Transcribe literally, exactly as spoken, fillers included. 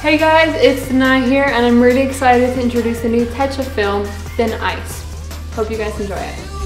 Hey guys, it's Danae here, and I'm really excited to introduce the new Techa film, Thin Ice. Hope you guys enjoy it.